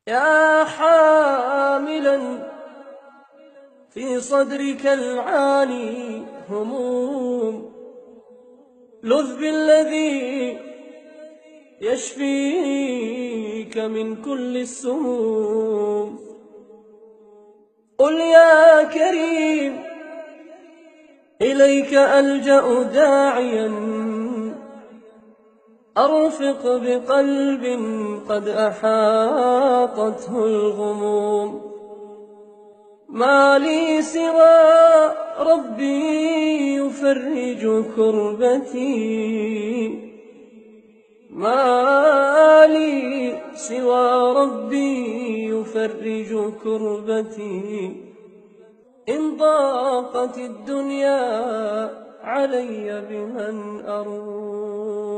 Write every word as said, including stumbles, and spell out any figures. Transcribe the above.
يا حاملا في صدرك العاني هموم، لذ بالذي يشفيك من كل السموم. قل يا كريم إليك ألجأ داعيا، أرفق بقلب قد أحاطته الغموم. ما لي سوى ربي يفرج كربتي، ما لي سوى ربي يفرج كربتي. إن ضاقت الدنيا علي بمن أروم.